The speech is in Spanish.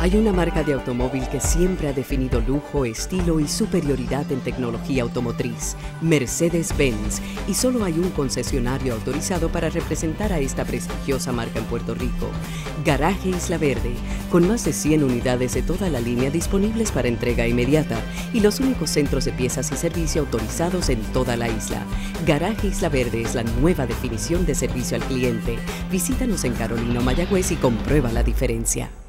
Hay una marca de automóvil que siempre ha definido lujo, estilo y superioridad en tecnología automotriz, Mercedes-Benz, y solo hay un concesionario autorizado para representar a esta prestigiosa marca en Puerto Rico, Garaje Isla Verde, con más de 100 unidades de toda la línea disponibles para entrega inmediata y los únicos centros de piezas y servicio autorizados en toda la isla. Garaje Isla Verde es la nueva definición de servicio al cliente. Visítanos en Carolina, Mayagüez y comprueba la diferencia.